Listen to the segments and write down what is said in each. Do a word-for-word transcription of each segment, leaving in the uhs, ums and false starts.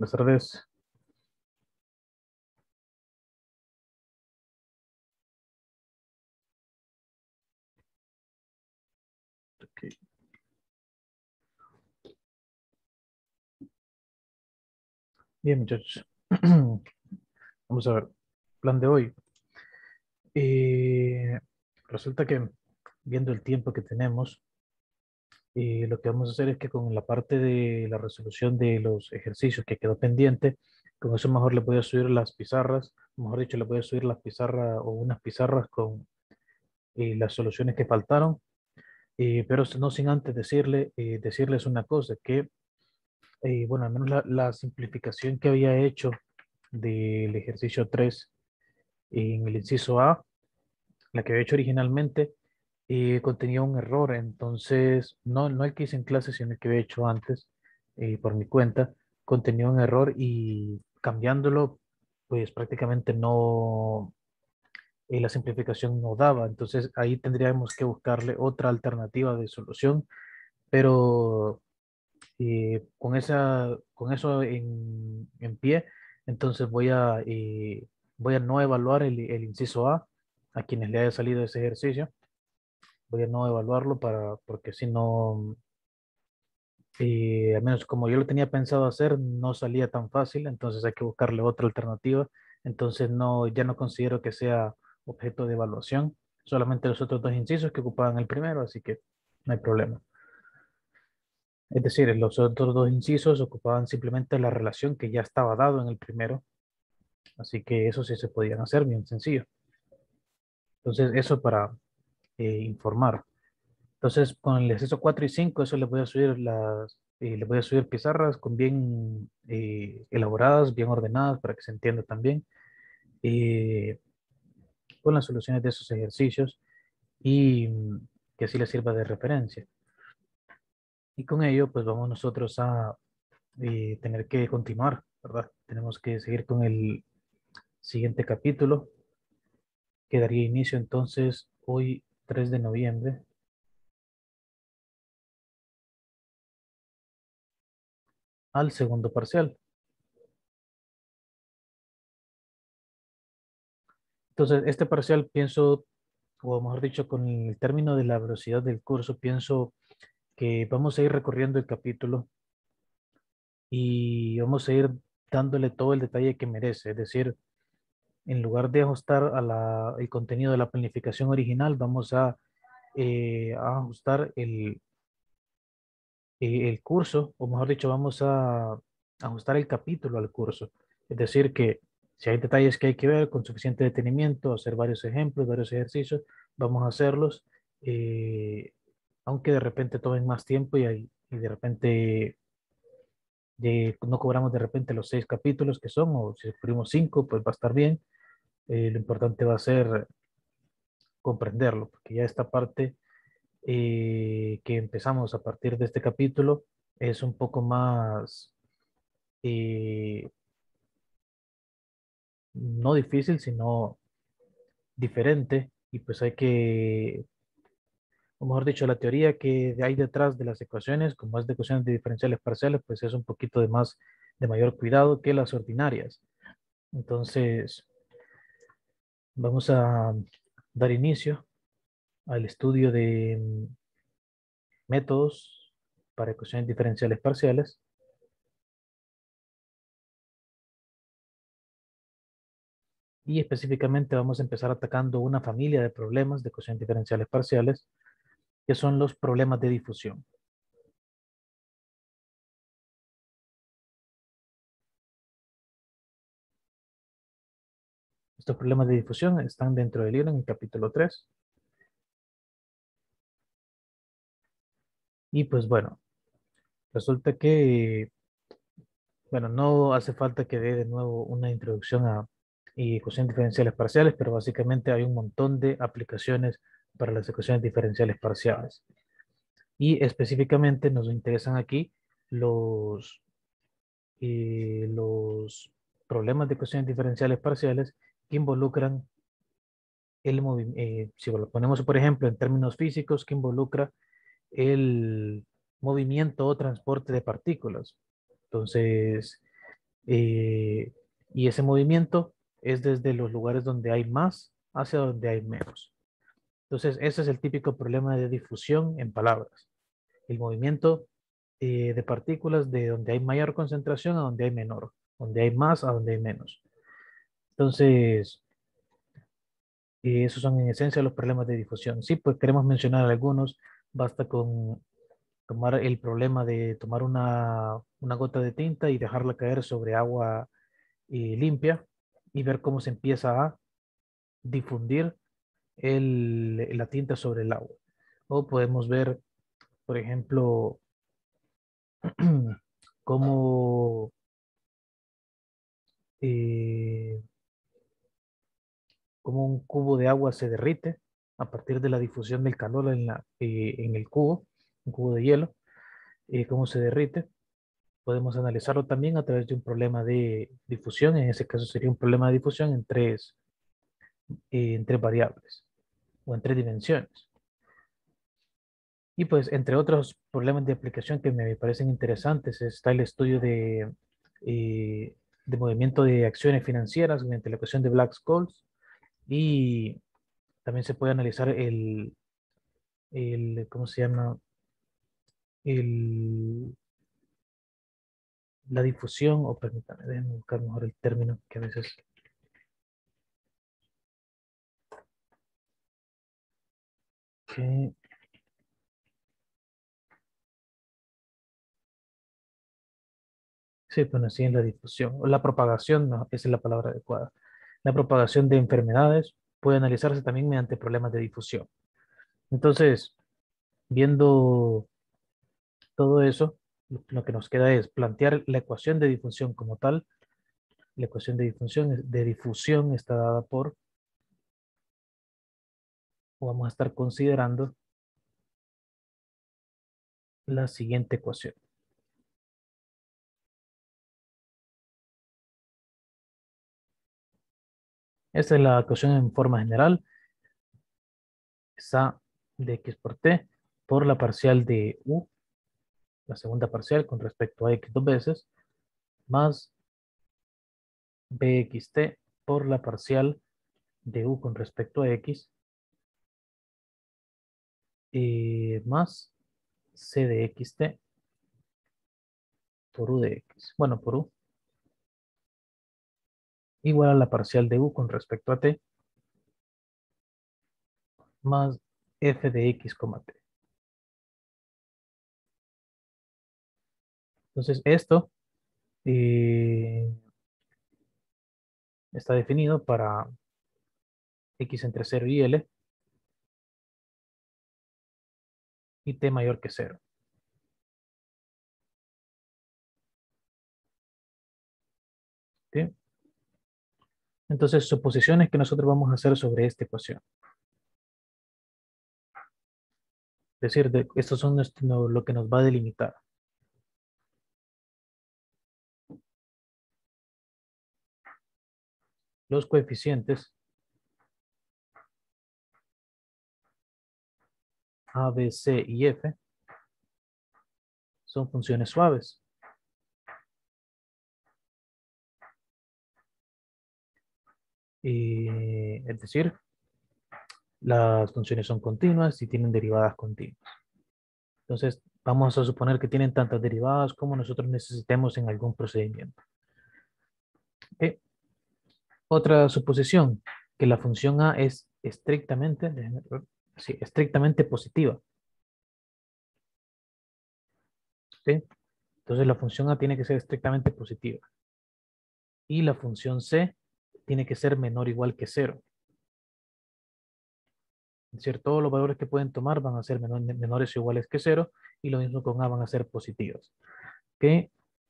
Buenas tardes. Ok. Bien, muchachos. Vamos a ver. Plan de hoy. Eh, resulta que, viendo el tiempo que tenemos, eh, lo que vamos a hacer es que con la parte de la resolución de los ejercicios que quedó pendiente, con eso mejor le voy a subir las pizarras, mejor dicho, le voy a subir las pizarras o unas pizarras con eh, las soluciones que faltaron. Eh, pero no sin antes decirle, eh, decirles una cosa, que, eh, bueno, al menos la, la simplificación que había hecho del ejercicio tres en el inciso A, la que había hecho originalmente, eh, contenía un error. Entonces, no, no el que hice en clase, sino el que había hecho antes, eh, por mi cuenta, contenía un error y cambiándolo, pues prácticamente no, eh, la simplificación no daba. Entonces, ahí tendríamos que buscarle otra alternativa de solución, pero eh, con esa, con eso en, en pie, entonces voy a, eh, voy a no evaluar el, el inciso A a quienes le haya salido ese ejercicio. Voy a no evaluarlo para, porque si no, eh, al menos como yo lo tenía pensado hacer, no salía tan fácil, entonces hay que buscarle otra alternativa. Entonces no, ya no considero que sea objeto de evaluación, solamente los otros dos incisos que ocupaban el primero, así que no hay problema. Es decir, los otros dos incisos ocupaban simplemente la relación que ya estaba dado en el primero, así que eso sí se podían hacer bien sencillo. Entonces, eso para eh, informar. Entonces, con el ejercicio cuatro y cinco eso les voy a subir las, eh, les voy a subir pizarras con bien eh, elaboradas, bien ordenadas para que se entienda también, eh, con las soluciones de esos ejercicios y mm, que así les sirva de referencia. Y con ello, pues vamos nosotros a eh, tener que continuar, ¿verdad? Tenemos que seguir con el siguiente capítulo, que daría inicio entonces hoy, tres de noviembre, al segundo parcial. Entonces, este parcial pienso, o mejor dicho, con el término de la velocidad del curso, pienso que vamos a ir recorriendo el capítulo y vamos a ir dándole todo el detalle que merece. Es decir, en lugar de ajustar a la- el contenido de la planificación original, vamos a, eh, a ajustar el, eh, el curso, o mejor dicho, vamos a ajustar el capítulo al curso. Es decir, que si hay detalles que hay que ver con suficiente detenimiento, hacer varios ejemplos, varios ejercicios, vamos a hacerlos, eh, aunque de repente tomen más tiempo y, hay- y de repente de- no cobramos de repente los seis capítulos que son, o si cubrimos cinco, pues va a estar bien. Eh, lo importante va a ser comprenderlo, porque ya esta parte eh, que empezamos a partir de este capítulo es un poco más, eh, no difícil, sino diferente, y pues hay que, o mejor dicho, la teoría que hay detrás de las ecuaciones, como es de ecuaciones de diferenciales parciales, pues es un poquito de más, de mayor cuidado que las ordinarias. Entonces, vamos a dar inicio al estudio de mm, métodos para ecuaciones diferenciales parciales. Y específicamente vamos a empezar atacando una familia de problemas de ecuaciones diferenciales parciales, que son los problemas de difusión. Estos problemas de difusión están dentro del libro en el capítulo tres. Y pues bueno, resulta que, bueno, no hace falta que dé de nuevo una introducción a y ecuaciones diferenciales parciales, pero básicamente hay un montón de aplicaciones para las ecuaciones diferenciales parciales. Y específicamente nos interesan aquí los, eh, los problemas de ecuaciones diferenciales parciales que involucran el movimiento, si lo ponemos por ejemplo en términos físicos, que involucra el movimiento o transporte de partículas. Entonces, eh, y ese movimiento es desde los lugares donde hay más hacia donde hay menos. Entonces, ese es el típico problema de difusión en palabras. El movimiento eh, de partículas de donde hay mayor concentración a donde hay menor, donde hay más a donde hay menos. Entonces, eh, esos son en esencia los problemas de difusión. Sí, pues queremos mencionar algunos. Basta con tomar el problema de tomar una, una gota de tinta y dejarla caer sobre agua eh, limpia y ver cómo se empieza a difundir el, la tinta sobre el agua. O podemos ver, por ejemplo, cómo, eh, cómo un cubo de agua se derrite a partir de la difusión del calor en, la, eh, en el cubo, un cubo de hielo, eh, cómo se derrite. Podemos analizarlo también a través de un problema de difusión. En ese caso sería un problema de difusión en tres, eh, en tres variables o en tres dimensiones. Y pues entre otros problemas de aplicación que me parecen interesantes está el estudio de, eh, de movimiento de acciones financieras mediante la ecuación de Black-Scholes, y también se puede analizar el, el ¿cómo se llama? El, la difusión, o permítanme, déjenme buscar mejor el término que a veces... que sí, bueno, sí, en la difusión, o la propagación, no, esa es la palabra adecuada. La propagación de enfermedades puede analizarse también mediante problemas de difusión. Entonces, viendo todo eso, lo lo que nos queda es plantear la ecuación de difusión como tal. La ecuación de difusión, de difusión está dada por, o vamos a estar considerando la siguiente ecuación. Esta es la ecuación en forma general. Es A de x por t por la parcial de u, la segunda parcial con respecto a x dos veces, más bxt por la parcial de u con respecto a x, y más c de xt por u de x. Bueno, por u igual a la parcial de u con respecto a t, más f de x, t. Entonces, esto eh, está definido para x entre cero y l y t mayor que cero. ¿Sí? Entonces, suposiciones que nosotros vamos a hacer sobre esta ecuación. Es decir, de, estos son nuestro- no, lo que nos va a delimitar. Los coeficientes a, b, c y f son funciones suaves. Y, es decir, las funciones son continuas y tienen derivadas continuas. Entonces, vamos a suponer que tienen tantas derivadas como nosotros necesitemos en algún procedimiento. ¿Ok? Otra suposición, que la función a es estrictamente, déjenme ver, sí, estrictamente positiva. ¿Ok? Entonces, la función a tiene que ser estrictamente positiva. Y la función c tiene que ser menor o igual que cero. Es decir, todos los valores que pueden tomar van a ser menor- menores o iguales que cero, y lo mismo con a van a ser positivos. ¿Ok?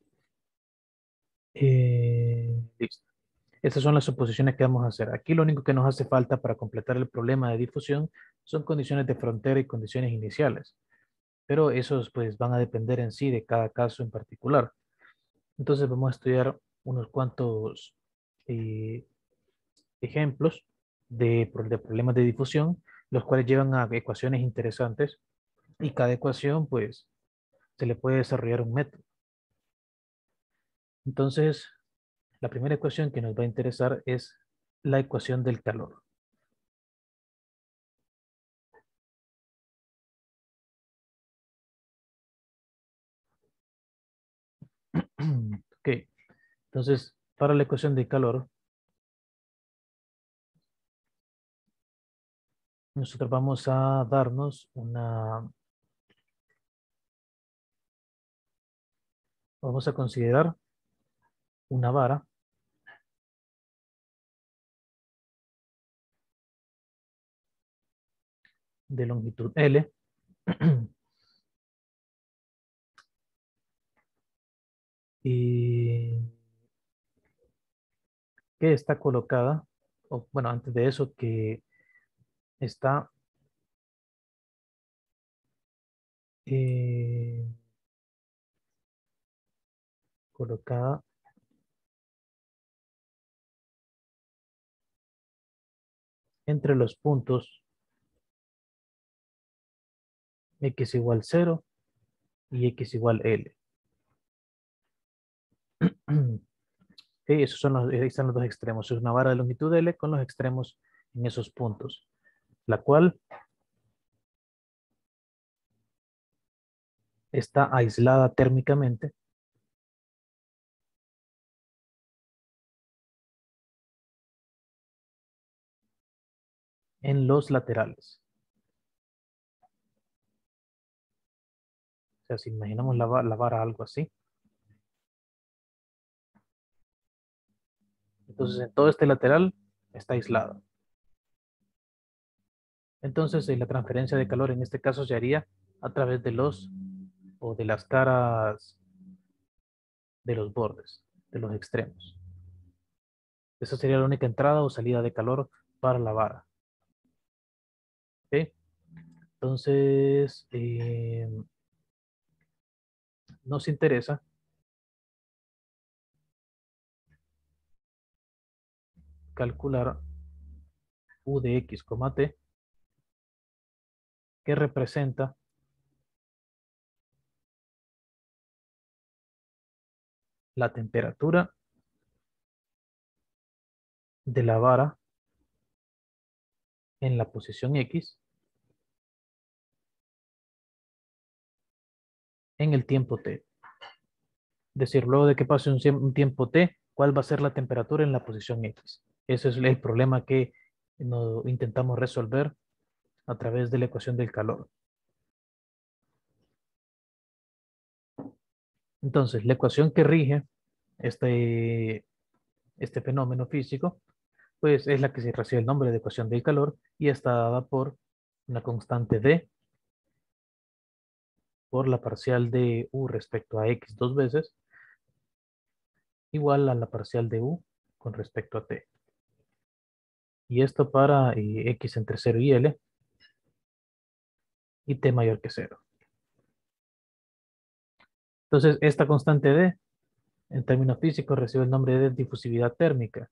Eh, listo. Estas son las suposiciones que vamos a hacer. Aquí lo único que nos hace falta para completar el problema de difusión son condiciones de frontera y condiciones iniciales, pero esos pues van a depender en sí de cada caso en particular. Entonces vamos a estudiar unos cuantos eh, ejemplos de, pro- de problemas de difusión, los cuales llevan a ecuaciones interesantes, y cada ecuación pues se le puede desarrollar un método. Entonces, La primera ecuación que nos va a interesar es la ecuación del calor. Ok, entonces para la ecuación del calor, nosotros vamos a darnos una, vamos a considerar una vara de longitud L y que está colocada, o bueno, antes de eso, que está eh, colocada entre los puntos x igual cero y x igual L. Ok, esos son los, ahí están los dos extremos. Es una vara de longitud L con los extremos en esos puntos, la cual está aislada térmicamente en los laterales. O sea, si imaginamos la, va- la vara algo así, entonces en todo este lateral está aislado. Entonces eh, la transferencia de calor en este caso se haría a través de los o de las caras de los bordes, de los extremos. Esa sería la única entrada o salida de calor para la vara. ¿Ok? Entonces, eh, nos interesa calcular U de X, T, que representa la temperatura de la vara en la posición X en el tiempo T. Es decir, luego de que pase un, siem- un tiempo T, ¿cuál va a ser la temperatura en la posición X? Ese es el problema que no, intentamos resolver a través de la ecuación del calor. Entonces, la ecuación que rige este, este fenómeno físico, pues es la que se recibe el nombre de ecuación del calor y está dada por una constante D por la parcial de U respecto a X dos veces, igual a la parcial de U con respecto a T. Y esto para eh, X entre cero y L y T mayor que cero. Entonces, esta constante D, en términos físicos, recibe el nombre de difusividad térmica.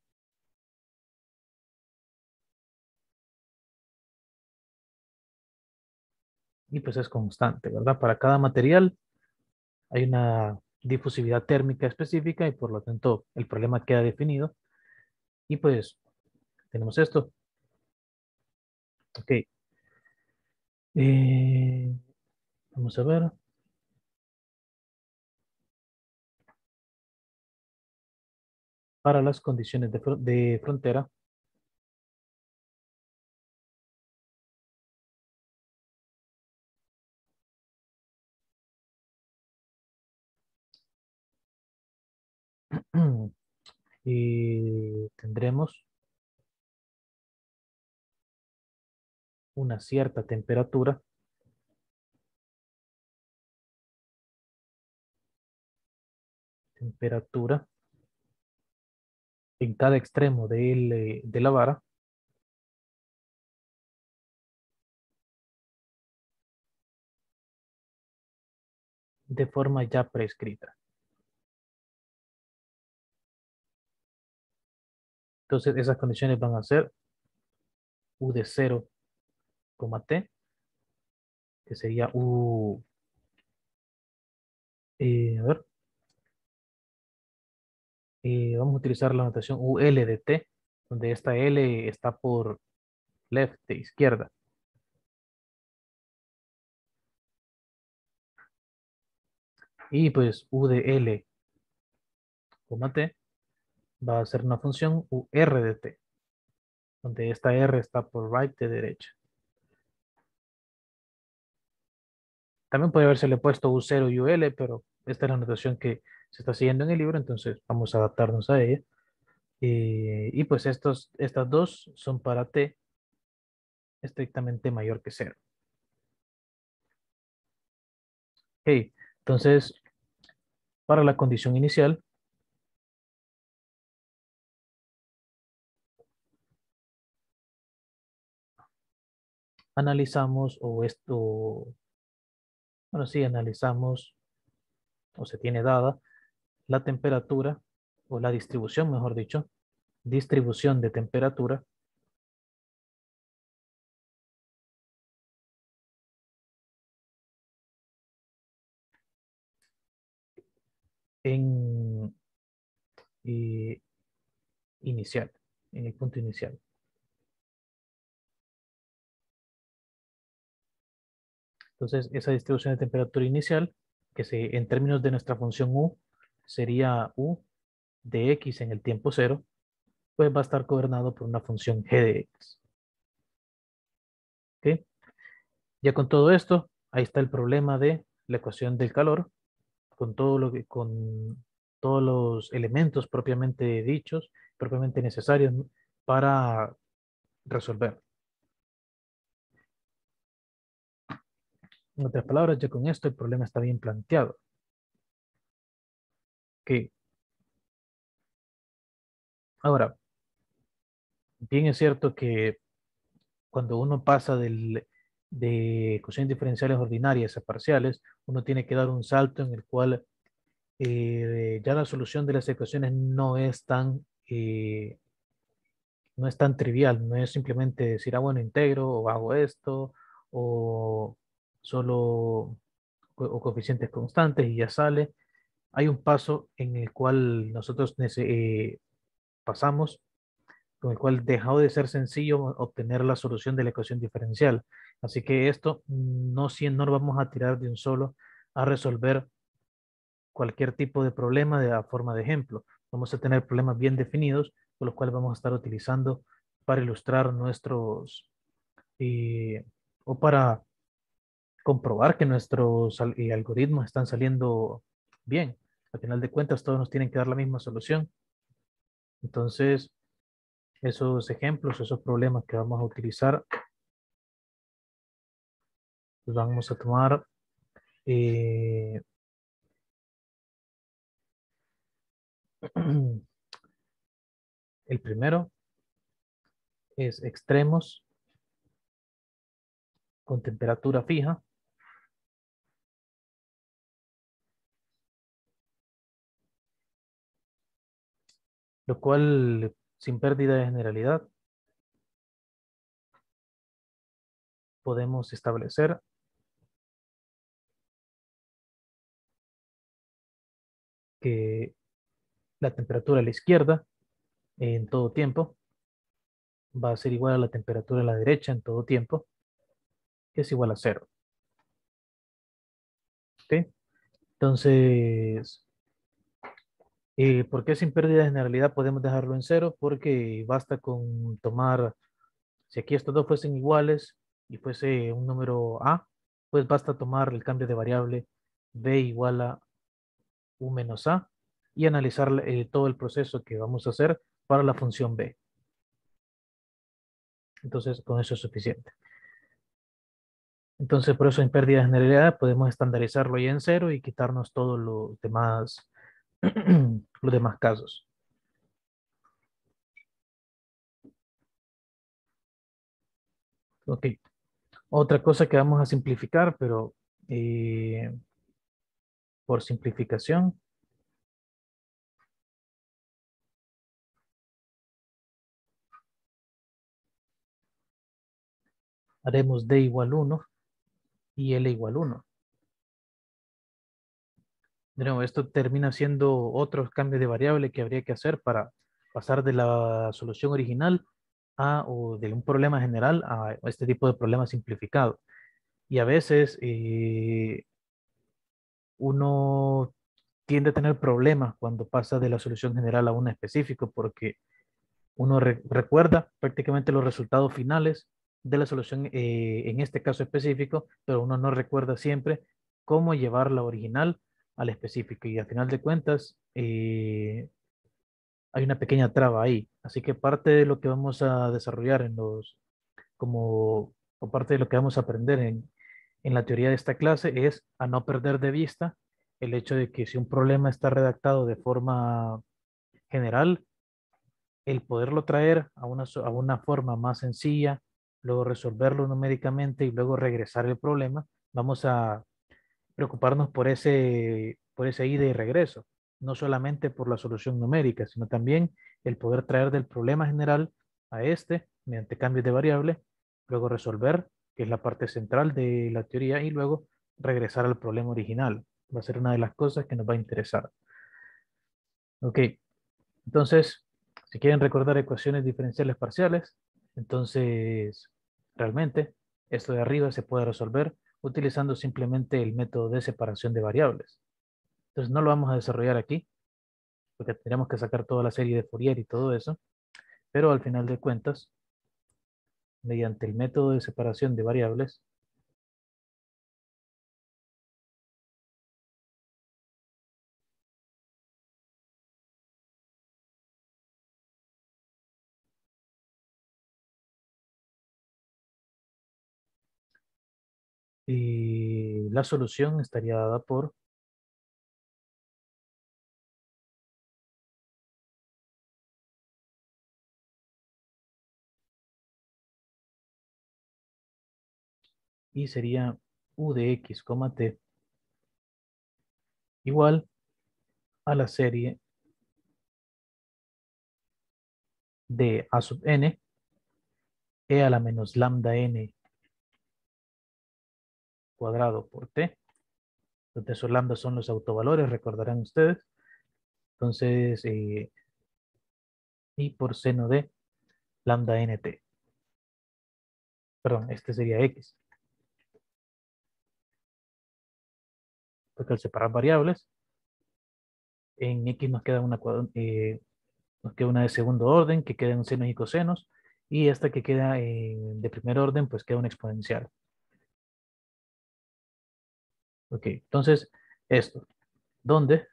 Y pues es constante, ¿verdad? Para cada material hay una difusividad térmica específica y por lo tanto el problema queda definido. Y pues tenemos esto. Ok. Eh, vamos a ver. Para las condiciones de, fro- de frontera, y tendremos una cierta temperatura, temperatura en cada extremo del, eh, de la vara de forma ya prescrita. Entonces, esas condiciones van a ser U de cero, T, que sería U, eh, a ver, eh, vamos a utilizar la notación U L de T, donde esta L está por left, de izquierda. Y pues U de L, coma T, va a ser una función U R de T, donde esta R está por right, de derecha. También puede haberse le puesto U cero y U L, pero esta es la notación que se está siguiendo en el libro, entonces vamos a adaptarnos a ella. Eh, y pues estos, estas dos son para T estrictamente mayor que cero. Ok, entonces, para la condición inicial, analizamos o esto, bueno, sí, analizamos o se tiene dada la temperatura o la distribución, mejor dicho, distribución de temperatura en eh, inicial, en el punto inicial. Entonces, esa distribución de temperatura inicial, que se, en términos de nuestra función U, sería U de X en el tiempo cero, pues va a estar gobernado por una función G de X. ¿Ok? Ya con todo esto, ahí está el problema de la ecuación del calor, con todo lo que, con todos los elementos propiamente dichos, propiamente necesarios para resolver. En otras palabras, ya con esto el problema está bien planteado. Que ahora, bien es cierto que cuando uno pasa del, de ecuaciones diferenciales ordinarias a parciales, uno tiene que dar un salto en el cual eh, ya la solución de las ecuaciones no es tan, eh, no es tan trivial, no es simplemente decir, ah, bueno, integro o hago esto, o solo co- o coeficientes constantes y ya sale. Hay un paso en el cual nosotros nece- eh, pasamos, con el cual dejó de ser sencillo obtener la solución de la ecuación diferencial. Así que esto no, si- no lo vamos a tirar de un solo a resolver cualquier tipo de problema de la forma de ejemplo. Vamos a tener problemas bien definidos, con los cuales vamos a estar utilizando para ilustrar nuestros, eh, o para comprobar que nuestros al- eh, algoritmos están saliendo bien. Al final de cuentas, todos nos tienen que dar la misma solución. Entonces, esos ejemplos, esos problemas que vamos a utilizar, los vamos a tomar. eh, el primero es extremos con temperatura fija, lo cual, sin pérdida de generalidad, podemos establecer que la temperatura a la izquierda en todo tiempo va a ser igual a la temperatura a la derecha en todo tiempo, que es igual a cero. ¿Ok? Entonces, eh, ¿por qué sin pérdida de generalidad podemos dejarlo en cero? Porque basta con tomar, si aquí estos dos fuesen iguales y fuese un número A, pues basta tomar el cambio de variable b igual a u menos a y analizar eh, todo el proceso que vamos a hacer para la función b. Entonces, con eso es suficiente. Entonces, por eso en pérdida de generalidad podemos estandarizarlo ahí en cero y quitarnos todos los demás, los demás casos. Ok. Otra cosa que vamos a simplificar, pero eh, por simplificación, haremos d igual uno y l igual uno. De nuevo, esto termina siendo otros cambios de variable que habría que hacer para pasar de la solución original a, o de un problema general a este tipo de problema simplificado. Y a veces eh, uno tiende a tener problemas cuando pasa de la solución general a una específica, porque uno re- recuerda prácticamente los resultados finales de la solución eh, en este caso específico, pero uno no recuerda siempre cómo llevar la original al específico. Y al final de cuentas, eh, hay una pequeña traba ahí. Así que parte de lo que vamos a desarrollar en los, como, o parte de lo que vamos a aprender en, en la teoría de esta clase es a no perder de vista el hecho de que si un problema está redactado de forma general, el poderlo traer a una, so- a una forma más sencilla, luego resolverlo numéricamente y luego regresar el problema, vamos a preocuparnos por ese, por ese ida y regreso, no solamente por la solución numérica, sino también el poder traer del problema general a este mediante cambios de variable, luego resolver, que es la parte central de la teoría, y luego regresar al problema original. Va a ser una de las cosas que nos va a interesar. Ok, entonces, si quieren recordar ecuaciones diferenciales parciales, entonces realmente esto de arriba se puede resolver utilizando simplemente el método de separación de variables. Entonces no lo vamos a desarrollar aquí, porque tendríamos que sacar toda la serie de Fourier y todo eso, pero al final de cuentas, mediante el método de separación de variables, y la solución estaría dada por, y sería u de x, t igual a la serie de a sub n, e a la menos lambda n cuadrado por t, donde esos lambda son los autovalores, recordarán ustedes. Entonces, eh, y por seno de lambda nt. Perdón, este sería x. Porque al separar variables, en x nos queda una, eh, nos queda una de segundo orden, que queda en senos y cosenos, y esta que queda en- de primer orden, pues queda una exponencial. Ok, entonces, esto, donde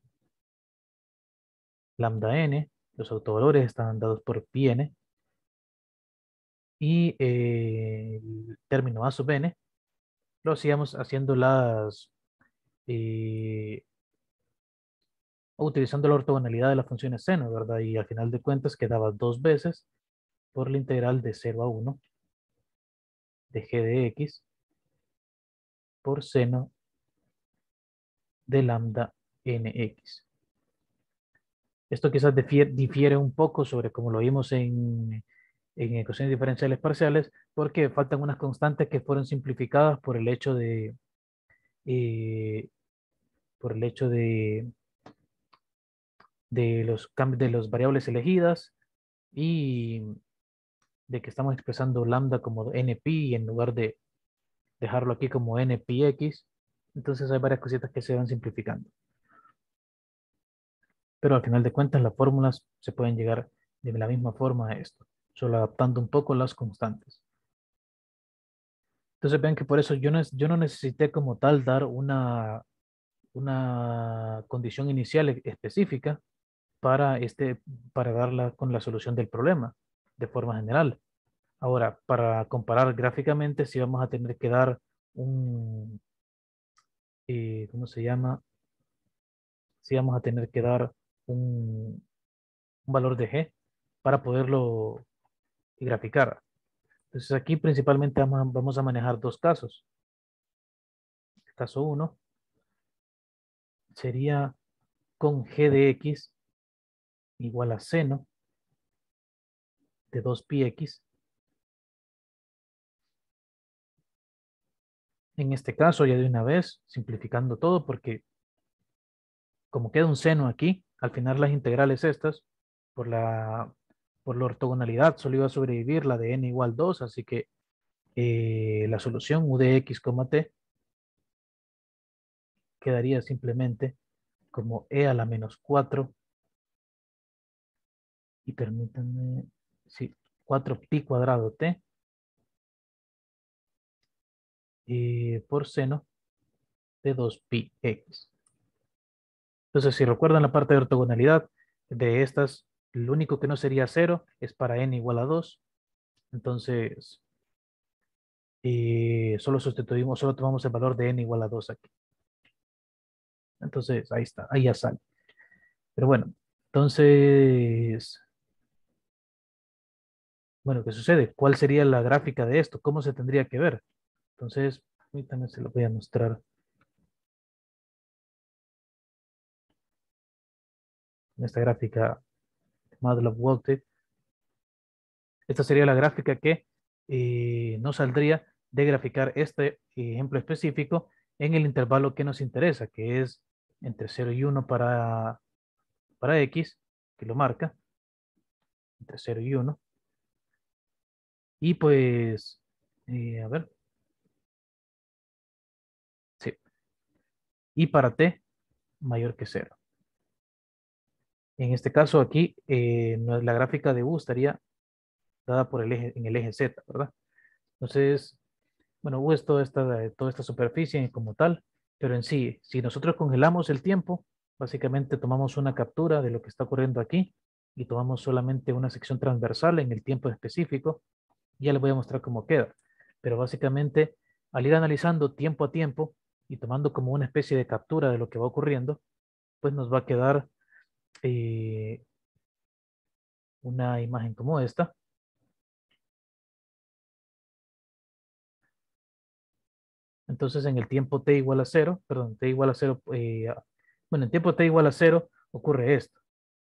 lambda n, los autovalores están dados por pi n, y eh, el término a sub n, lo hacíamos haciendo las, eh, utilizando la ortogonalidad de las funciones seno, ¿verdad? Y al final de cuentas quedaba dos veces por la integral de cero a uno de g de x por seno de lambda nx. Esto quizás difiere, difiere un poco sobre como lo vimos en, en ecuaciones diferenciales parciales, porque faltan unas constantes que fueron simplificadas por el hecho de, eh, por el hecho de, de los cambios de las variables elegidas y de que estamos expresando lambda como npi en lugar de dejarlo aquí como npx. Entonces hay varias cositas que se van simplificando. Pero al final de cuentas las fórmulas se pueden llegar de la misma forma a esto, solo adaptando un poco las constantes. Entonces ven que por eso yo no, yo no necesité como tal dar una, una condición inicial e- específica para, este, para darla con la solución del problema de forma general. Ahora, para comparar gráficamente, sí vamos a tener que dar un, eh, ¿cómo se llama? Sí vamos a tener que dar un, un valor de g para poderlo graficar. Entonces aquí principalmente vamos a, vamos a manejar dos casos. El caso uno sería con g de x igual a seno de dos pi x. En este caso, ya de una vez, simplificando todo, porque como queda un seno aquí, al final las integrales estas, por la, por la ortogonalidad, solo iba a sobrevivir la de n igual dos, así que eh, la solución u de x, t quedaría simplemente como e a la menos cuatro, y permítanme, sí, cuatro pi cuadrado t eh, por seno de dos pi x. Entonces, si recuerdan la parte de ortogonalidad de estas, lo único que no sería cero es para n igual a dos. Entonces, eh, solo sustituimos, solo tomamos el valor de n igual a dos aquí. Entonces, ahí está, ahí ya sale. Pero bueno, entonces, bueno, ¿qué sucede? ¿Cuál sería la gráfica de esto? ¿Cómo se tendría que ver? Entonces, ahorita se lo voy a mostrar en esta gráfica MATLAB Walkthrough. Esta sería la gráfica que eh, nos saldría de graficar este ejemplo específico en el intervalo que nos interesa, que es entre cero y uno para, para x, que lo marca, entre cero y uno. Y pues, eh, a ver, sí, y para t mayor que cero. En este caso aquí, eh, no- la gráfica de u estaría dada por el eje, en el eje z, ¿verdad? Entonces, bueno, u es toda esta, toda esta superficie como tal, pero en sí, si nosotros congelamos el tiempo, básicamente tomamos una captura de lo que está ocurriendo aquí y tomamos solamente una sección transversal en el tiempo específico, y ya les voy a mostrar cómo queda. Pero básicamente, al ir analizando tiempo a tiempo y tomando como una especie de captura de lo que va ocurriendo, pues nos va a quedar eh, una imagen como esta. Entonces, en el tiempo t igual a cero, perdón, t igual a cero, eh, bueno, en tiempo t igual a cero ocurre esto,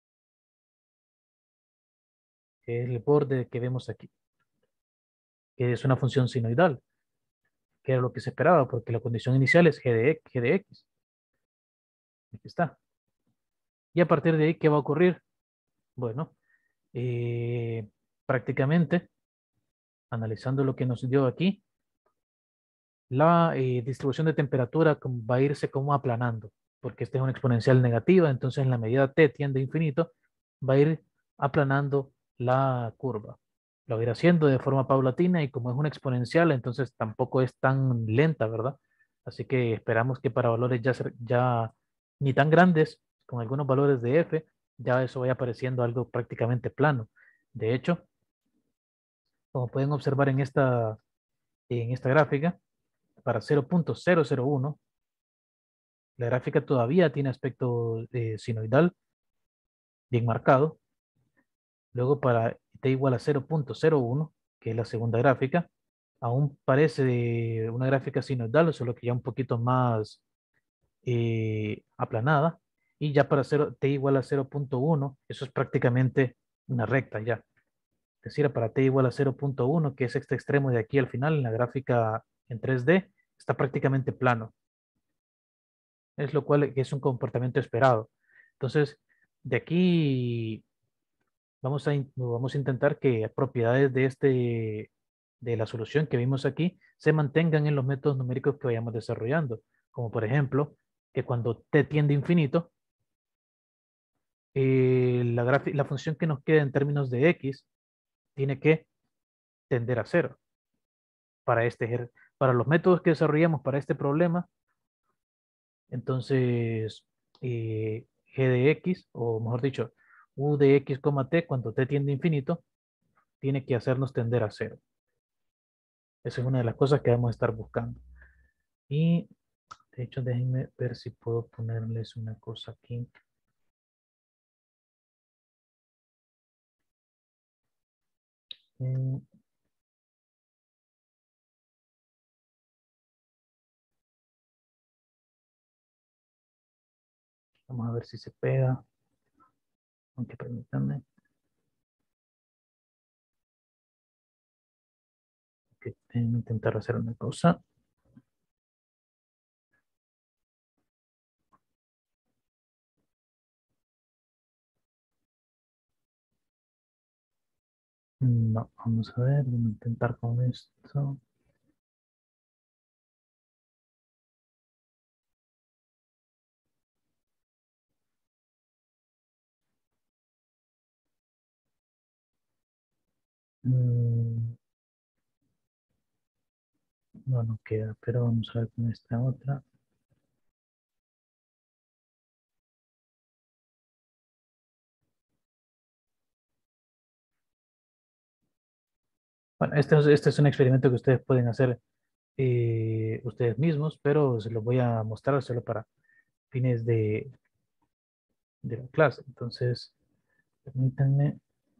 que es el borde que vemos aquí, que es una función sinoidal, que era lo que se esperaba, porque la condición inicial es g de x, g de x. Aquí está. Y a partir de ahí, ¿qué va a ocurrir? Bueno, eh, prácticamente, analizando lo que nos dio aquí, la eh, distribución de temperatura com- va a irse como aplanando, porque esta es una exponencial negativa, entonces en la medida t tiende a infinito, va a ir aplanando la curva. Lo va a ir haciendo de forma paulatina y como es una exponencial, entonces tampoco es tan lenta, ¿verdad? Así que esperamos que para valores ya, cer- ya ni tan grandes, con algunos valores de f, ya eso vaya apareciendo algo prácticamente plano. De hecho, como pueden observar en esta, en esta gráfica, para cero punto cero cero uno, la gráfica todavía tiene aspecto eh, sinoidal bien marcado. Luego para t igual a cero punto cero uno, que es la segunda gráfica, aún parece una gráfica sinoidal, solo que ya un poquito más eh, aplanada. Y ya para cero t igual a cero punto uno, eso es prácticamente una recta ya. Es decir, para t igual a cero punto uno, que es este extremo de aquí al final, en la gráfica en tres D, está prácticamente plano. Es lo cual es un comportamiento esperado. Entonces, de aquí vamos a, in- vamos a intentar que propiedades de, este, de la solución que vimos aquí se mantengan en los métodos numéricos que vayamos desarrollando. Como por ejemplo, que cuando t tiende a infinito, eh, la, grafi- la función que nos queda en términos de x tiene que tender a cero. Para, este, ejer- para los métodos que desarrollamos para este problema, entonces, eh, g de x, o mejor dicho, u de x, t, cuando t tiende a infinito, tiene que hacernos tender a cero. Esa es una de las cosas que vamos a estar buscando. Y, de hecho, déjenme ver si puedo ponerles una cosa aquí. Eh, vamos a ver si se pega. Aunque permítanme. Que déjenme intentar hacer una cosa. No, vamos a ver, vamos a intentar con esto. Mm, no, no queda, pero vamos a ver con esta otra. Bueno, este es, este es un experimento que ustedes pueden hacer eh, ustedes mismos, pero se los voy a mostrar solo para fines de, de la clase. Entonces, permítanme,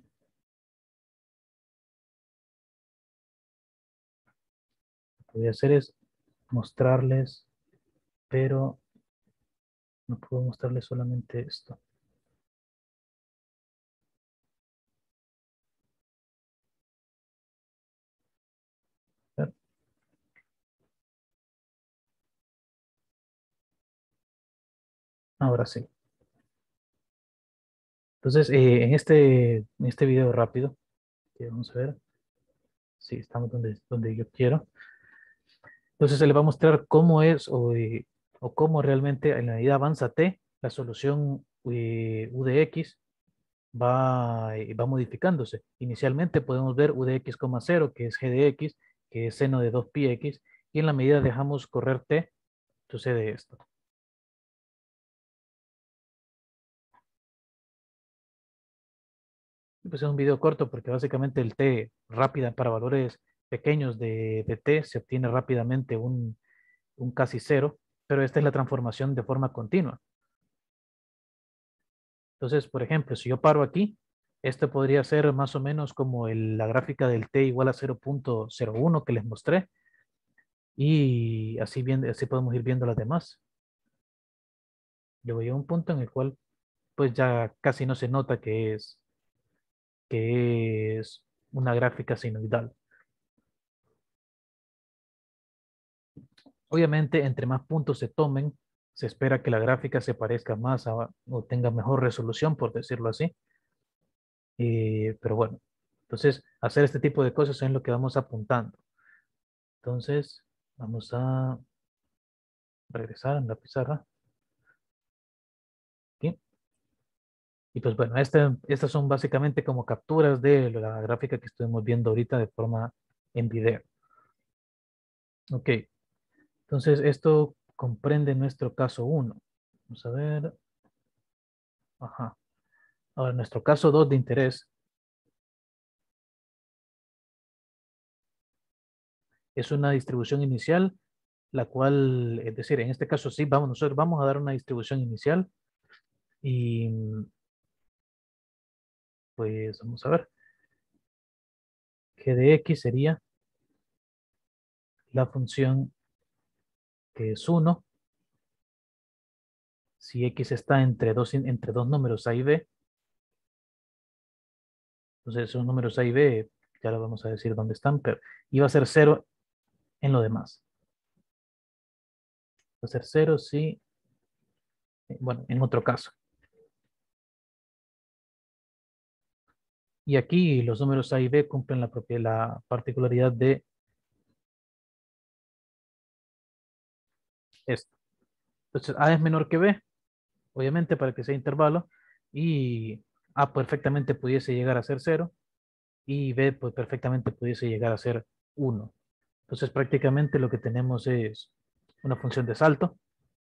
lo que voy a hacer es mostrarles, pero no puedo mostrarles solamente esto. Ahora sí. Entonces, eh, en este, en este video rápido, que vamos a ver si estamos donde, donde yo quiero. Entonces, se le va a mostrar cómo es o, eh, o cómo realmente en la medida avanza T, la solución eh, U de X va, eh, va modificándose. Inicialmente podemos ver U de X, cero, que es G de X, que es seno de dos pi x, y en la medida dejamos correr T, sucede esto. Pues es un video corto porque básicamente el T rápida para valores pequeños de, de T se obtiene rápidamente un, un casi cero, pero esta es la transformación de forma continua. Entonces, por ejemplo, si yo paro aquí, esto podría ser más o menos como el- la gráfica del T igual a cero punto cero uno que les mostré, y así, bien, así podemos ir viendo las demás. Luego llega un punto en el cual pues ya casi no se nota que es, que es una gráfica sinoidal. Obviamente, entre más puntos se tomen, se espera que la gráfica se parezca más a, o tenga mejor resolución, por decirlo así. Eh, pero bueno, entonces hacer este tipo de cosas es lo que vamos apuntando. Entonces, vamos a regresar en la pizarra. Aquí. Y pues bueno, este, estas son básicamente como capturas de la gráfica que estuvimos viendo ahorita de forma en video. Ok, entonces esto comprende nuestro caso uno. Vamos a ver. Ajá. Ahora, nuestro caso dos de interés es una distribución inicial, la cual, es decir, en este caso sí, vamos, nosotros vamos a dar una distribución inicial y pues vamos a ver. G de X sería la función que es uno si X está entre dos, entre dos números A y B. Entonces, esos números A y B, ya lo vamos a decir dónde están, pero iba a ser cero en lo demás. Va a ser cero si, eh, bueno, en otro caso. Y aquí los números A y B cumplen la, propia, la particularidad de esto. Entonces, A es menor que B, obviamente para que sea intervalo, y A perfectamente pudiese llegar a ser cero, y B pues, perfectamente pudiese llegar a ser uno. Entonces, prácticamente lo que tenemos es una función de salto.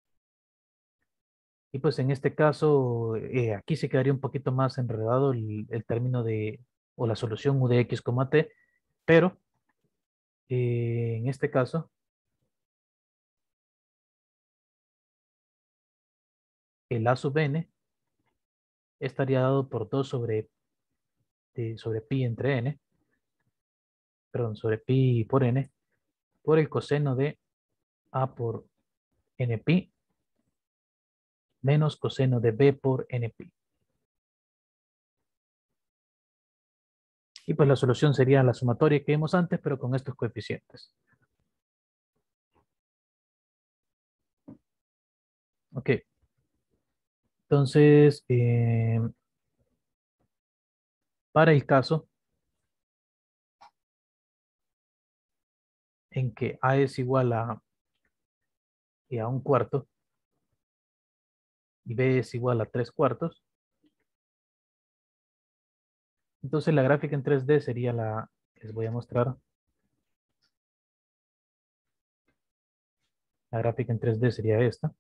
Y pues en este caso, eh, aquí se quedaría un poquito más enredado el, el término de, o la solución U de X, T, pero eh, en este caso, el A sub n estaría dado por dos sobre, de- sobre pi entre n, perdón, sobre pi por n, por el coseno de A por n pi menos coseno de B por n pi. Y pues la solución sería la sumatoria que vimos antes, pero con estos coeficientes. Ok, entonces, eh, para el caso en que A es igual a, y a un cuarto y B es igual a tres cuartos, entonces la gráfica en tres D sería la, les voy a mostrar, la gráfica en tres D sería esta,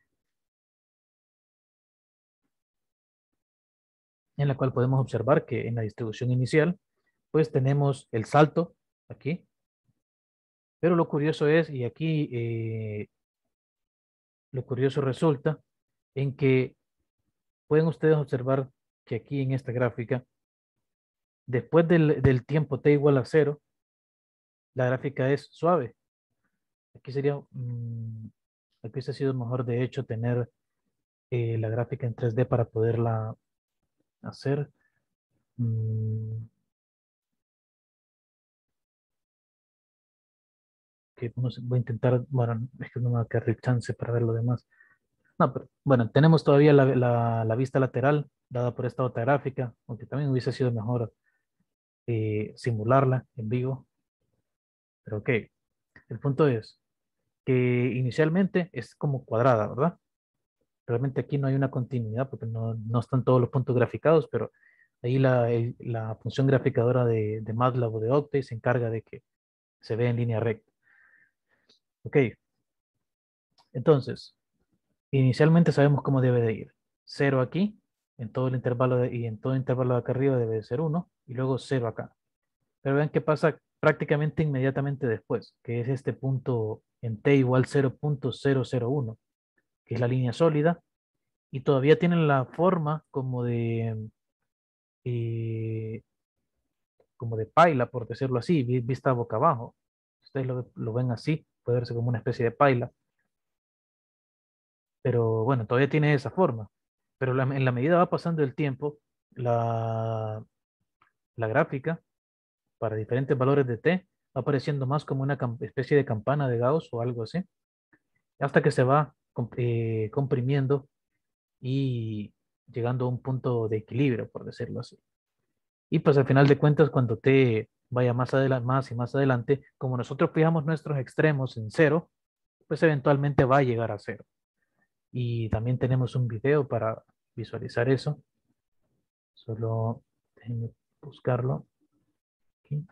en la cual podemos observar que en la distribución inicial, pues tenemos el salto aquí, pero lo curioso es, y aquí eh, lo curioso resulta en que pueden ustedes observar que aquí en esta gráfica, después del, del tiempo t igual a cero, la gráfica es suave. Aquí sería, mmm, aquí hubiese sido mejor de hecho tener eh, la gráfica en tres D para poderla hacer. Mm, que no sé, voy a intentar, bueno, es que no me va a quedar el chance para ver lo demás. No, pero bueno, tenemos todavía la, la, la vista lateral dada por esta otra gráfica, aunque también hubiese sido mejor eh, simularla en vivo. Pero ok, el punto es que inicialmente es como cuadrada, ¿verdad? Realmente aquí no hay una continuidad porque no, no están todos los puntos graficados, pero ahí la, el- la función graficadora de, de MATLAB o de Octave se encarga de que se vea en línea recta. Ok, entonces, inicialmente sabemos cómo debe de ir. Cero aquí, en todo el intervalo de- y en todo el intervalo de acá arriba debe de ser uno, y luego cero acá. Pero vean qué pasa prácticamente inmediatamente después, que es este punto en t igual cero punto cero cero uno, que es la línea sólida, y todavía tienen la forma como de, eh, como de paila, por decirlo así, vi- vista boca abajo. Ustedes lo, lo ven así, puede verse como una especie de paila, pero bueno, todavía tiene esa forma. Pero la- en la medida va pasando el tiempo, la, la gráfica para diferentes valores de t va apareciendo más como una cam- especie de campana de Gauss o algo así, hasta que se va com- eh, comprimiendo y llegando a un punto de equilibrio, por decirlo así. Y pues al final de cuentas, cuando te vaya más adelante, más y más adelante, como nosotros fijamos nuestros extremos en cero, pues eventualmente va a llegar a cero. Y también tenemos un video para visualizar eso. Solo déjenme buscarlo aquí.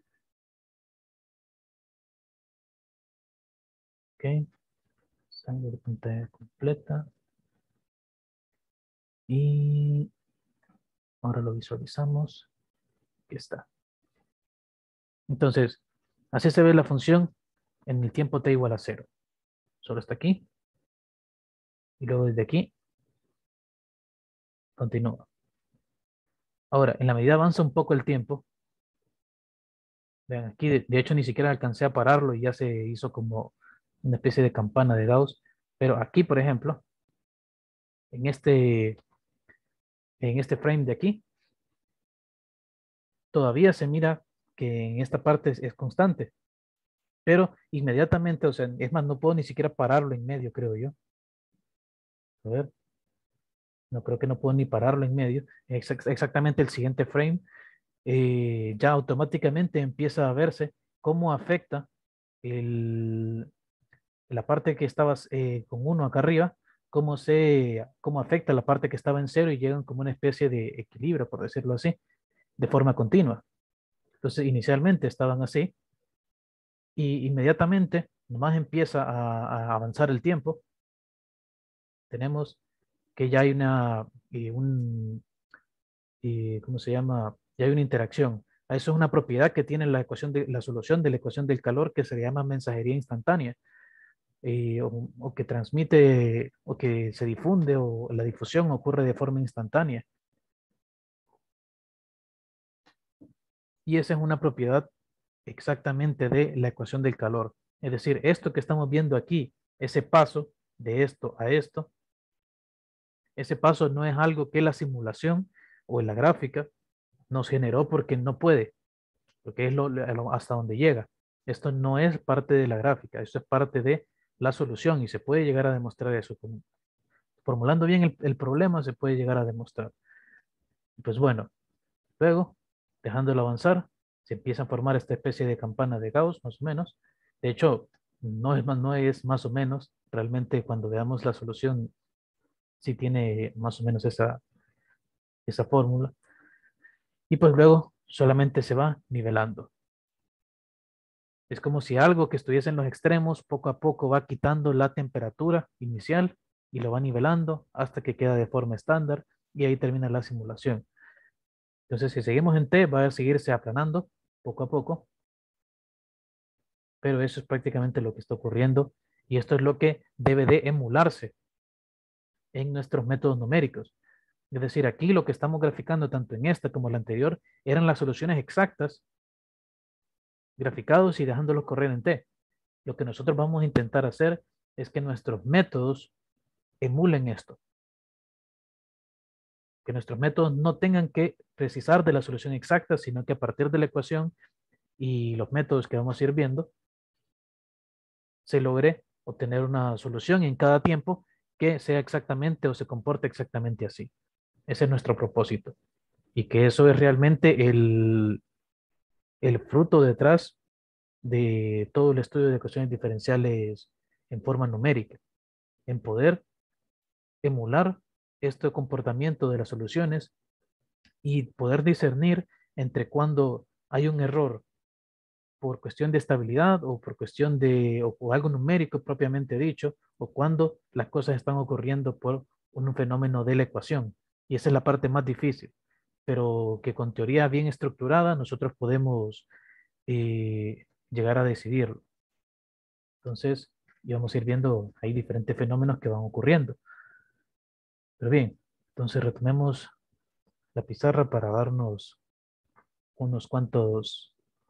Ok, salgo de pantalla completa. Y ahora lo visualizamos. Aquí está. Entonces, así se ve la función en el tiempo t igual a cero. Solo está aquí. Y luego desde aquí continúa. Ahora, en la medida avanza un poco el tiempo, vean, aquí de, de hecho ni siquiera alcancé a pararlo y ya se hizo como una especie de campana de Gauss. Pero aquí, por ejemplo, en este, en este frame de aquí, todavía se mira que en esta parte es, es constante. Pero inmediatamente, o sea, es más, no puedo ni siquiera pararlo en medio, creo yo. A ver, no creo que no puedo ni pararlo en medio. Exact- exactamente el siguiente frame, eh, ya automáticamente empieza a verse cómo afecta el, la parte que estabas eh, con uno acá arriba, cómo se, cómo afecta la parte que estaba en cero y llegan como una especie de equilibrio, por decirlo así, de forma continua. Entonces, inicialmente estaban así y inmediatamente, nomás empieza a, a avanzar el tiempo, tenemos que ya hay una, eh, un, eh, ¿cómo se llama? Ya hay una interacción. Eso es una propiedad que tiene la ecuación de la solución de la ecuación del calor que se llama mensajería instantánea, eh, o, o que transmite o que se difunde o la difusión ocurre de forma instantánea. Y esa es una propiedad exactamente de la ecuación del calor. Es decir, esto que estamos viendo aquí, ese paso de esto a esto, ese paso no es algo que la simulación o la gráfica nos generó porque no puede, porque es lo, lo- hasta donde llega. Esto no es parte de la gráfica, esto es parte de la solución y se puede llegar a demostrar eso. Formulando bien el, el problema se puede llegar a demostrar. Pues bueno, luego, dejándolo avanzar, se empieza a formar esta especie de campana de Gauss, más o menos, De hecho, no es más, no es más o menos, realmente cuando veamos la solución, sí tiene más o menos esa, esa fórmula. Y pues luego solamente se va nivelando. Es como si algo que estuviese en los extremos poco a poco va quitando la temperatura inicial y lo va nivelando hasta que queda de forma estándar y ahí termina la simulación. Entonces, si seguimos en T, va a seguirse aplanando poco a poco, pero eso es prácticamente lo que está ocurriendo y esto es lo que debe de emularse en nuestros métodos numéricos. Es decir, aquí lo que estamos graficando tanto en esta como en la anterior eran las soluciones exactas, graficados y dejándolos correr en T. Lo que nosotros vamos a intentar hacer es que nuestros métodos emulen esto, que nuestros métodos no tengan que precisar de la solución exacta, sino que a partir de la ecuación y los métodos que vamos a ir viendo, se logre obtener una solución en cada tiempo que sea exactamente o se comporte exactamente así. Ese es nuestro propósito. Y que eso es realmente el, el fruto detrás de todo el estudio de ecuaciones diferenciales en forma numérica, en poder emular este comportamiento de las soluciones y poder discernir entre cuando hay un error por cuestión de estabilidad o por cuestión de o, o algo numérico propiamente dicho, o cuando las cosas están ocurriendo por un fenómeno de la ecuación. Y esa es la parte más difícil, pero que con teoría bien estructurada nosotros podemos eh, llegar a decidirlo. Entonces, íbamos a ir viendo, hay diferentes fenómenos que van ocurriendo. Pero bien, entonces retomemos la pizarra para darnos unos cuantos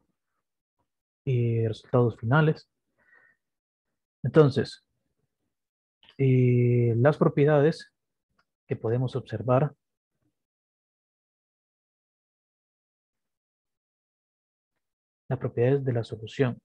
eh, resultados finales. Entonces, eh, las propiedades que podemos observar, las propiedades de la solución.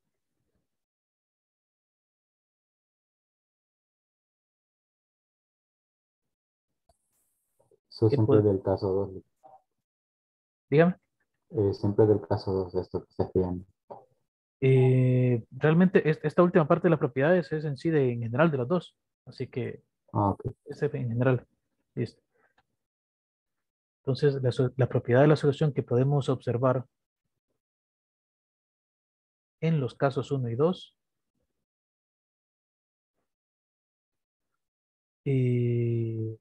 Eso ¿Qué siempre puede? del caso dos, Dígame. eh, siempre del caso dos de esto que está estudiando. Eh, realmente es- esta última parte de las propiedades es en sí de, en general de las dos. Así que Ah, ok. ese en general. Listo. Entonces, la, so- la propiedad de la solución que podemos observar en los casos uno y dos, eh,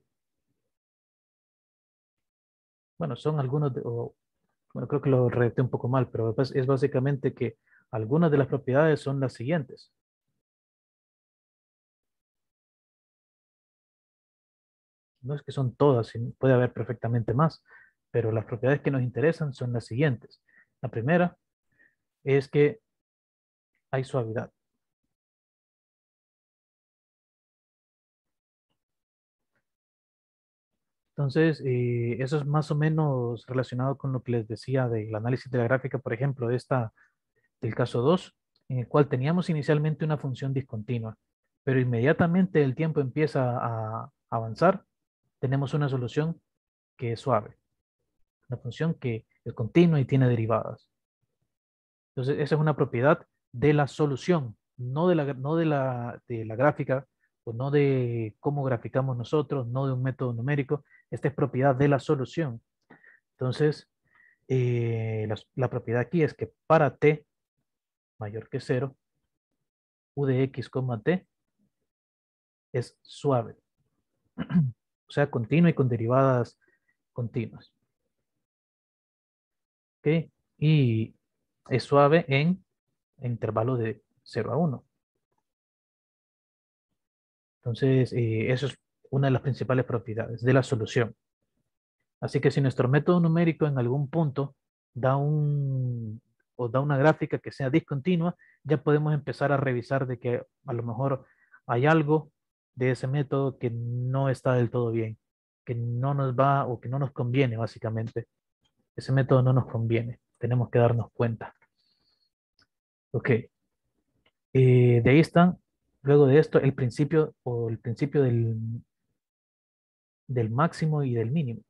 bueno, son algunos, de, o, bueno, creo que lo redacté un poco mal, pero pues es básicamente que algunas de las propiedades son las siguientes. No es que son todas, sino puede haber perfectamente más, pero las propiedades que nos interesan son las siguientes. La primera es que hay suavidad. Entonces, eh, eso es más o menos relacionado con lo que les decía del análisis de la gráfica, por ejemplo, de esta, del caso dos, en el cual teníamos inicialmente una función discontinua, pero inmediatamente el tiempo empieza a avanzar, tenemos una solución que es suave, una función que es continua y tiene derivadas. Entonces, esa es una propiedad de la solución, no de la, no de la, de la gráfica, o no de cómo graficamos nosotros, no de un método numérico. Esta es propiedad de la solución. Entonces, eh, la, la propiedad aquí es que para t mayor que cero, u de x, t es suave, o sea, continua y con derivadas continuas. ¿Ok? Y es suave en, en intervalo de cero a uno. Entonces, eh, eso es una de las principales propiedades de la solución. Así que si nuestro método numérico en algún punto da un o da una gráfica que sea discontinua, ya podemos empezar a revisar de que a lo mejor hay algo de ese método que no está del todo bien, que no nos va o que no nos conviene básicamente. Ese método no nos conviene. Tenemos que darnos cuenta. Ok. Eh, de ahí está, luego de esto, el principio o el principio del, del máximo y del mínimo.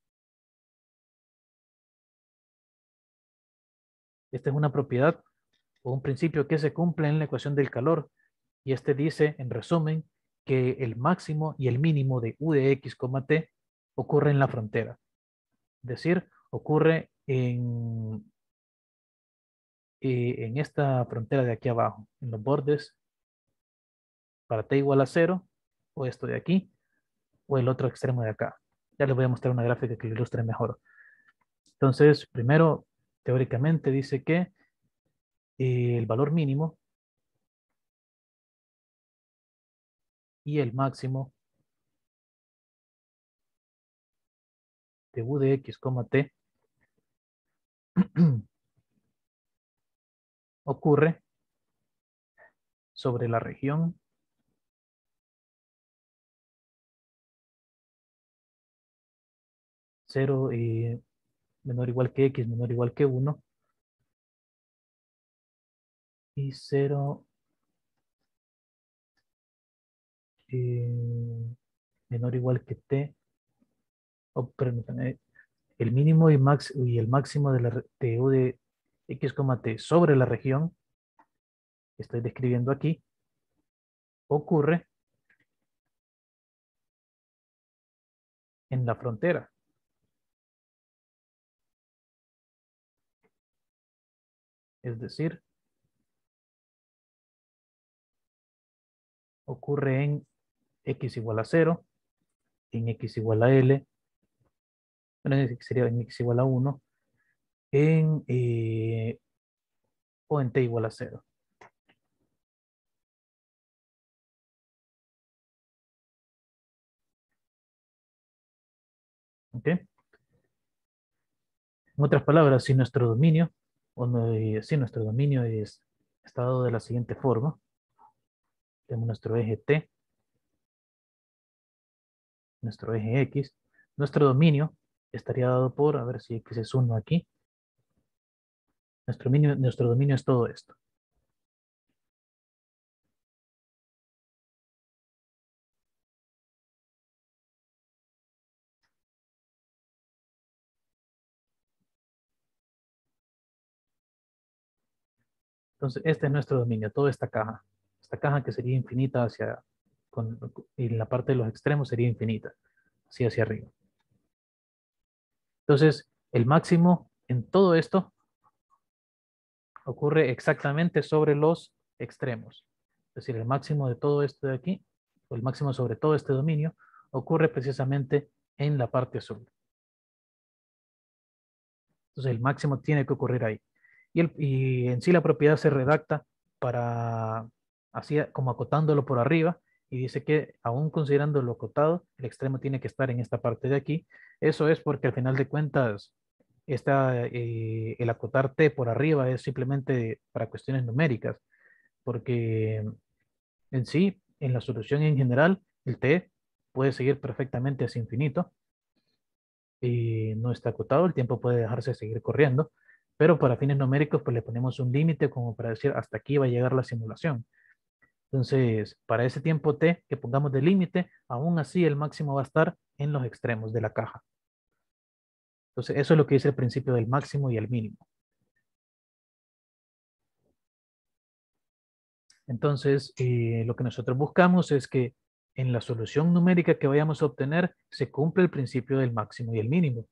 Esta es una propiedad o un principio que se cumple en la ecuación del calor. Y este dice, en resumen, que el máximo y el mínimo de U de X, T ocurre en la frontera. Es decir, ocurre en, eh, en esta frontera de aquí abajo, en los bordes para T igual a cero, o esto de aquí, o el otro extremo de acá. Ya les voy a mostrar una gráfica que lo ilustre mejor. Entonces, primero, teóricamente dice que eh, el valor mínimo y el máximo de U de X, T ocurre sobre la región cero y menor o igual que X menor o igual que uno y cero eh, menor o igual que T, oh, permítanme, el mínimo y, max, y el máximo de, la, de U de X, T sobre la región que estoy describiendo aquí ocurre en la frontera. Es decir, ocurre en X igual a cero, en X igual a L, bueno, sería en X igual a uno, en, eh, o en T igual a cero. ¿Ok? En otras palabras, si nuestro dominio, o no, eh, si nuestro dominio es está dado de la siguiente forma, tenemos nuestro eje T, nuestro eje X, nuestro dominio estaría dado por, a ver si X es uno aquí, nuestro dominio, nuestro dominio es todo esto. Entonces, este es nuestro dominio, toda esta caja. Esta caja que sería infinita hacia, con, y la parte de los extremos sería infinita, así hacia arriba. Entonces, el máximo en todo esto ocurre exactamente sobre los extremos. Es decir, el máximo de todo esto de aquí, o el máximo sobre todo este dominio, ocurre precisamente en la parte azul. Entonces, el máximo tiene que ocurrir ahí. Y, el, y en sí la propiedad se redacta para, así como acotándolo por arriba, y dice que aún considerando lo acotado, el extremo tiene que estar en esta parte de aquí. Eso es porque al final de cuentas, esta, eh, el acotar t por arriba es simplemente para cuestiones numéricas, porque en sí, en la solución en general, el t puede seguir perfectamente hacia infinito y no está acotado, el tiempo puede dejarse seguir corriendo, pero para fines numéricos pues le ponemos un límite como para decir hasta aquí va a llegar la simulación. Entonces, para ese tiempo t que pongamos de límite, aún así el máximo va a estar en los extremos de la caja. Entonces, eso es lo que dice el principio del máximo y el mínimo. Entonces, eh, lo que nosotros buscamos es que en la solución numérica que vayamos a obtener se cumple el principio del máximo y el mínimo.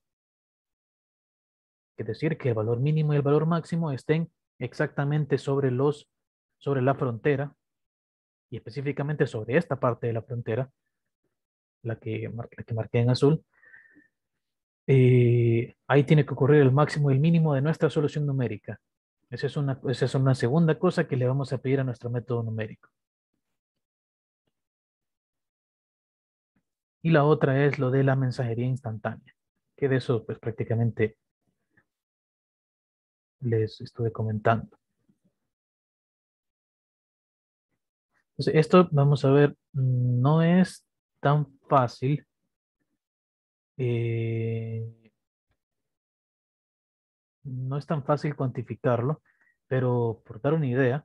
Es decir, que el valor mínimo y el valor máximo estén exactamente sobre, los, sobre la frontera y específicamente sobre esta parte de la frontera, la que, mar- la que marqué en azul. Eh, ahí tiene que ocurrir el máximo y el mínimo de nuestra solución numérica. Esa es una, esa es una segunda cosa que le vamos a pedir a nuestro método numérico. Y la otra es lo de la mensajería instantánea, que de eso pues prácticamente les estuve comentando. Entonces, esto vamos a ver, no es tan fácil. eh, no es tan fácil cuantificarlo, pero por dar una idea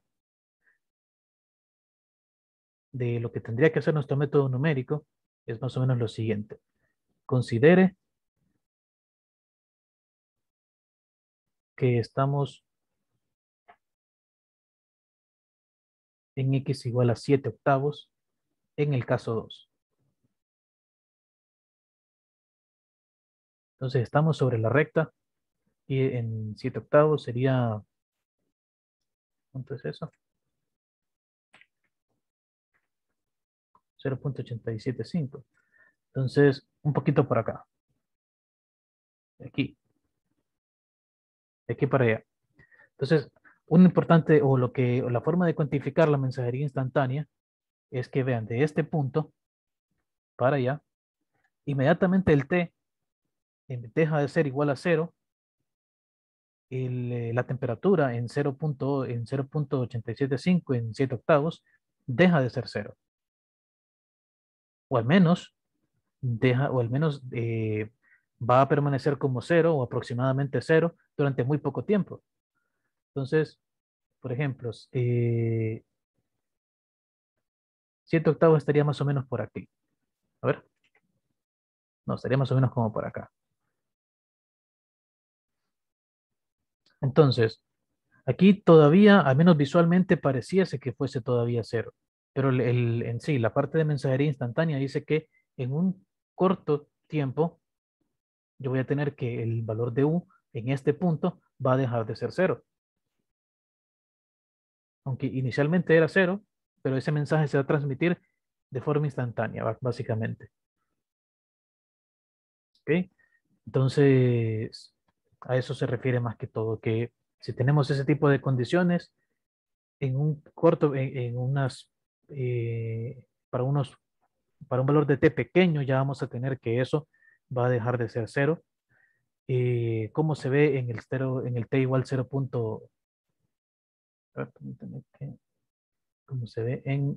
de lo que tendría que hacer nuestro método numérico, es más o menos lo siguiente. Considere que estamos en x igual a siete octavos en el caso dos. Entonces estamos sobre la recta y en siete octavos sería, ¿cuánto es eso? cero punto ochenta y siete cinco. Entonces, un poquito por acá. De aquí. De aquí para allá. Entonces, un importante, o lo que, o la forma de cuantificar la mensajería instantánea es que vean de este punto para allá, inmediatamente el t eh, deja de ser igual a cero, el, eh, la temperatura en cero. En cero punto ochenta y siete cinco en siete octavos deja de ser cero. O al menos deja, o al menos eh, va a permanecer como cero o aproximadamente cero durante muy poco tiempo. Entonces, por ejemplo, eh, siete octavos estaría más o menos por aquí. A ver, no, estaría más o menos como por acá. Entonces, aquí todavía, al menos visualmente, pareciese que fuese todavía cero. Pero el, el- en sí, la parte de mensajería instantánea dice que en un corto tiempo yo voy a tener que el valor de U en este punto va a dejar de ser cero. Aunque inicialmente era cero, pero ese mensaje se va a transmitir de forma instantánea, ba- básicamente. ¿Ok? Entonces, a eso se refiere más que todo, que si tenemos ese tipo de condiciones, en un corto, en, en unas, eh, para unos, para un valor de t pequeño, ya vamos a tener que eso va a dejar de ser cero. Eh, ¿cómo se ve en el, cero, en el t igual cero. A ver, permítame que- ¿cómo se ve en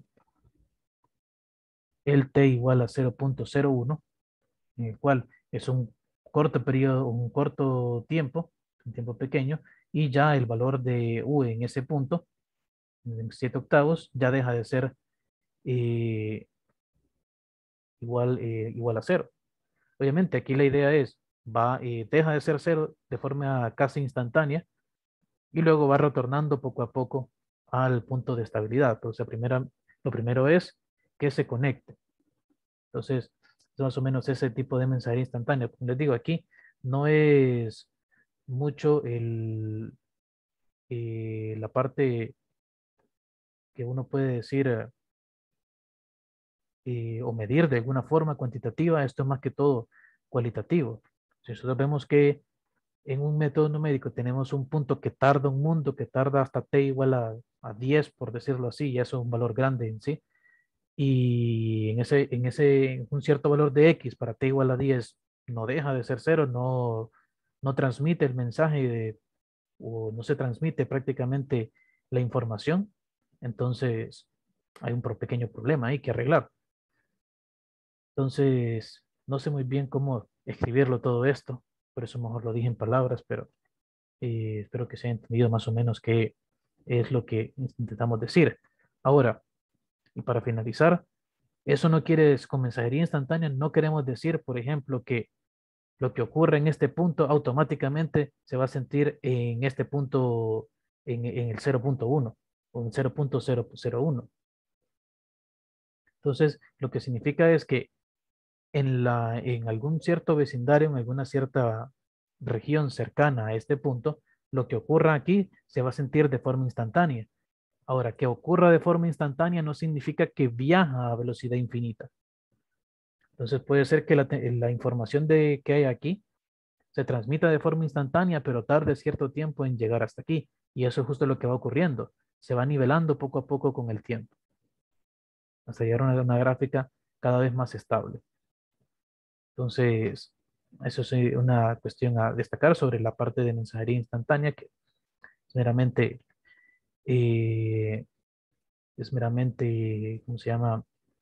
el t igual a cero punto cero uno, en el cual es un corto periodo, un corto tiempo, un tiempo pequeño, y ya el valor de u en ese punto, en siete octavos, ya deja de ser eh, igual, eh, igual a cero. Obviamente aquí la idea es, va, eh, deja de ser cero de forma casi instantánea y luego va retornando poco a poco al punto de estabilidad. Entonces, primera, lo primero es que se conecte. Entonces, es más o menos ese tipo de mensajería instantánea. Como les digo, aquí no es mucho el, eh, la parte que uno puede decir eh, o medir de alguna forma cuantitativa. Esto es más que todo cualitativo. Si nosotros vemos que en un método numérico tenemos un punto que tarda un mundo, que tarda hasta t igual a, a diez, por decirlo así, y eso es un valor grande en sí. Y en ese, en ese, un cierto valor de x para t igual a diez no deja de ser cero, no, no transmite el mensaje de, o no se transmite prácticamente la información. Entonces, hay un pro- pequeño problema ahí que arreglar. Entonces, no sé muy bien cómo escribirlo todo esto, por eso mejor lo dije en palabras, pero eh, espero que se haya entendido más o menos qué es lo que intentamos decir. Ahora, y para finalizar, eso no quiere, decir- con mensajería instantánea, no queremos decir, por ejemplo, que lo que ocurre en este punto automáticamente se va a sentir en este punto, en, en el cero punto uno o en cero punto cero cero uno. Entonces, lo que significa es que en, la, en algún cierto vecindario, en alguna cierta región cercana a este punto, lo que ocurra aquí se va a sentir de forma instantánea. Ahora, que ocurra de forma instantánea no significa que viaja a velocidad infinita. Entonces puede ser que la, la información de, que hay aquí se transmita de forma instantánea, pero tarde cierto tiempo en llegar hasta aquí. Y eso es justo lo que va ocurriendo. Se va nivelando poco a poco con el tiempo, hasta llegar a una, una gráfica cada vez más estable. Entonces, eso es eh, una cuestión a destacar sobre la parte de mensajería instantánea, que es meramente, eh, es meramente, ¿cómo se llama?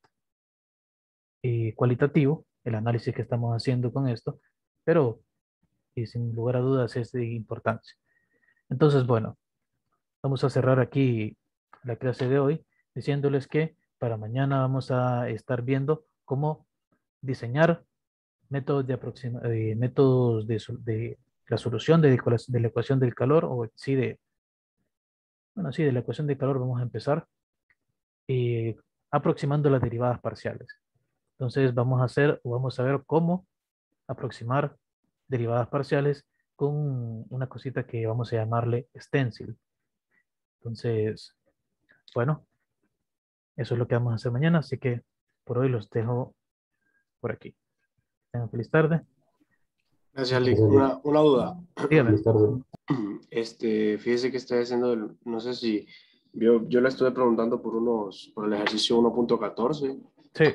Eh, cualitativo, el análisis que estamos haciendo con esto, pero eh, sin lugar a dudas es de importancia. Entonces, bueno, vamos a cerrar aquí la clase de hoy diciéndoles que para mañana vamos a estar viendo cómo diseñar métodos de, aproxima, eh, métodos de, de, la solución de, de la ecuación del calor, o sí de, bueno, sí, de la ecuación del calor vamos a empezar. eh, aproximando las derivadas parciales. Entonces vamos a hacer, o vamos a ver cómo aproximar derivadas parciales con una cosita que vamos a llamarle stencil. Entonces, bueno, eso es lo que vamos a hacer mañana, así que por hoy los dejo por aquí. Tengan feliz tarde. Gracias, Nos Lick. vemos. Gracias, Una, una duda. Dígame. feliz tarde. Este, fíjese que estoy haciendo, el- no sé si yo, yo le estuve preguntando por unos, por el ejercicio uno punto catorce Sí,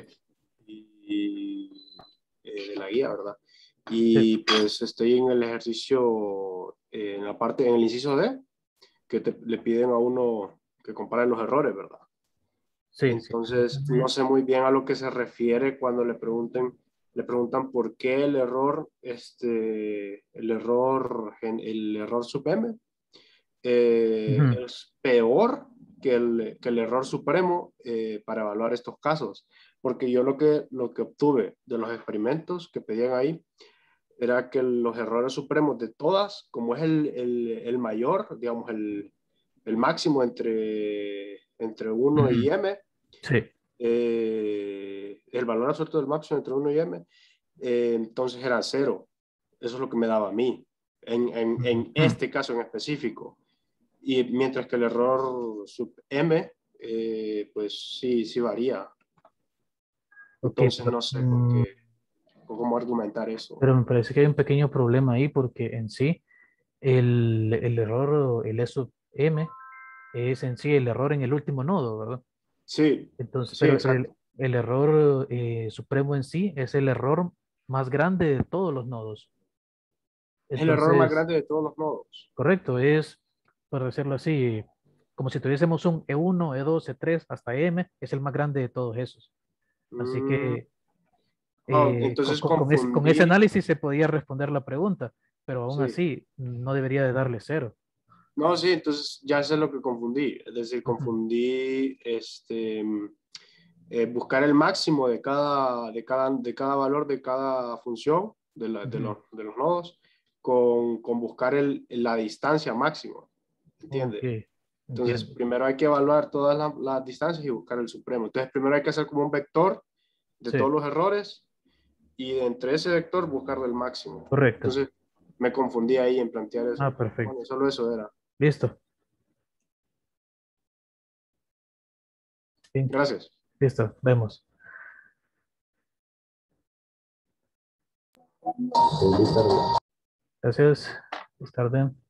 y, eh, de la guía, ¿verdad? sí, Y pues estoy en el ejercicio, eh, en la parte, en el inciso D, que te- le piden a uno que compare los errores, ¿verdad? sí, sí. Entonces, no sé muy bien a lo que se refiere cuando le pregunten, le preguntan por qué el error, este, el error, gen- el error sub-M eh, Ujú. es peor que el, que el error supremo eh, para evaluar estos casos. Porque yo lo que, lo que obtuve de los experimentos que pedían ahí era que los errores supremos de todas, como es el, el, el mayor, digamos, el, el máximo entre, entre uno y Ujú. m, Sí. eh, el valor absoluto del máximo entre uno y m, eh, entonces era cero. Eso es lo que me daba a mí, en, en, en Ujú. este caso en específico. Y mientras que el error sub m, eh, pues sí, sí varía. Ok, Entonces pero, no sé con mm, qué, con cómo argumentar eso. pero me parece que hay un pequeño problema ahí porque en sí el, el error, el E sub M, es en sí el error en el último nodo, ¿verdad? Sí, Entonces, sí, pero el, exacto. el error eh, supremo en sí es el error más grande de todos los nodos. Es el error más Entonces, grande de todos los nodos. correcto, es, por decirlo así, como si tuviésemos un E uno, E dos, E tres, hasta M, es el más grande de todos esos. Así Mm, que oh, eh, con, entonces con- con ese, con ese confundí, análisis se podía responder la pregunta, pero aún sí. así no debería de darle cero. No, sí, entonces ya sé lo que confundí. Es decir, Ujú, confundí este, eh, buscar el máximo de cada, de cada, de cada valor de cada función de, la, de, ujú. los, de los nodos con, con buscar el, la distancia máxima. Ok, ¿Entiende? Entonces, entiendo. primero hay que evaluar todas las, las distancias y buscar el supremo. Entonces, primero hay que hacer como un vector de Sí, todos los errores y entre ese vector buscarle el máximo. correcto. Entonces, me confundí ahí en plantear Ah, eso. Bueno, perfecto. solo eso era. Listo. Sí, Gracias. listo. Vemos. Feliz tarde. Gracias. Buenas tardes.